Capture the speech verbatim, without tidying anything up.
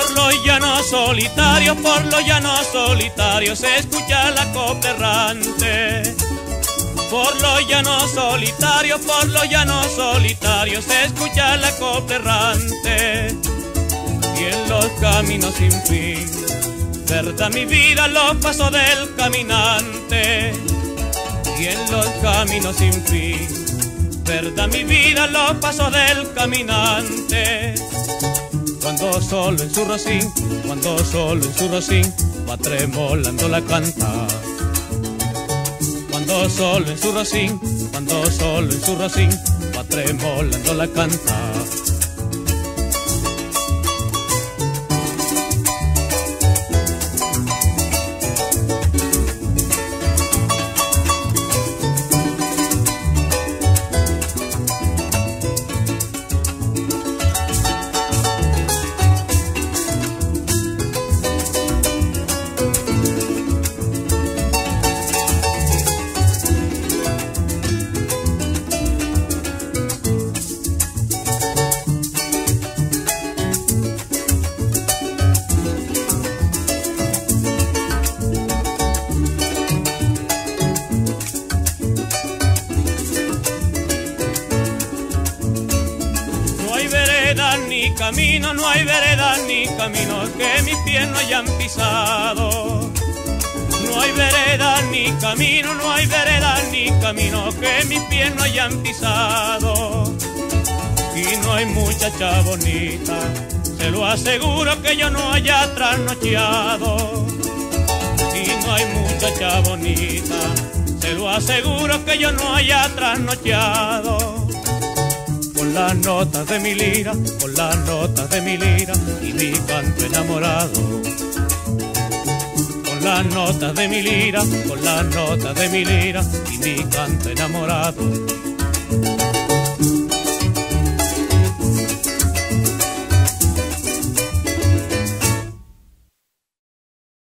Por los llanos solitarios, por los llanos solitarios se escucha la copla errante. Por los llanos solitarios, por los llanos solitarios se escucha la copla errante. Y en los caminos sin fin, verdad mi vida, los pasos del caminante. Y en los caminos sin fin, verdad mi vida, los pasos del caminante. Cuando solo en su rocín, cuando solo en su rocín va tremolando la canta. Cuando solo en su rocín, cuando solo en su rocín va tremolando la canta. Ni camino, no hay vereda ni camino que mis pies no hayan pisado. No hay vereda ni camino, no hay vereda ni camino que mis pies no hayan pisado. Y no hay muchacha bonita, se lo aseguro, que yo no haya trasnocheado. Y no hay muchacha bonita, se lo aseguro, que yo no haya trasnocheado. Con las notas de mi lira, con las notas de mi lira y mi canto enamorado. Con las notas de mi lira, con las notas de mi lira y mi canto enamorado.